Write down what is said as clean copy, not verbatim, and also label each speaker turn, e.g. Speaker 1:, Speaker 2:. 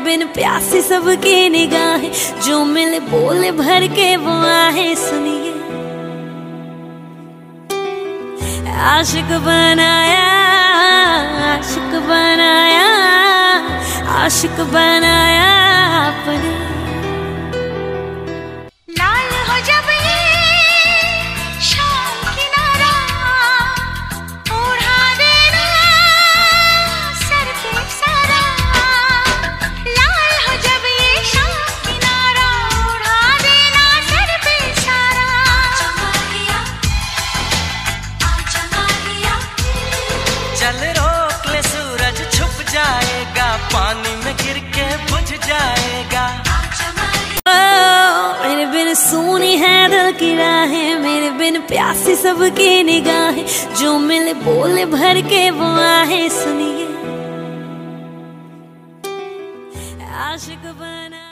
Speaker 1: बिन प्यासी सबकी निगाहें, जो मिले बोले भर के वो आहे। सुनिए आशिक बनाया, आशिक बनाया, आशिक बनाया अपने।
Speaker 2: लाल हो जब ये शाम किनारा, ओढ़ा देना सर पे सारा। लाल हो जब ये शाम किनारा, ओढ़ा देना सर पे सारा। आजा माहिया, आजा माहिया।
Speaker 3: चल रोक ले सूरज छुप जाएगा, पानी में गिर के बुझ जाएगा।
Speaker 1: मेरे बिन सुनी है दिल की राहें, मेरे बिन प्यासी सबकी निगाहें, जो मिले बोले भर के वो आहे। सुनिए आशिक बना।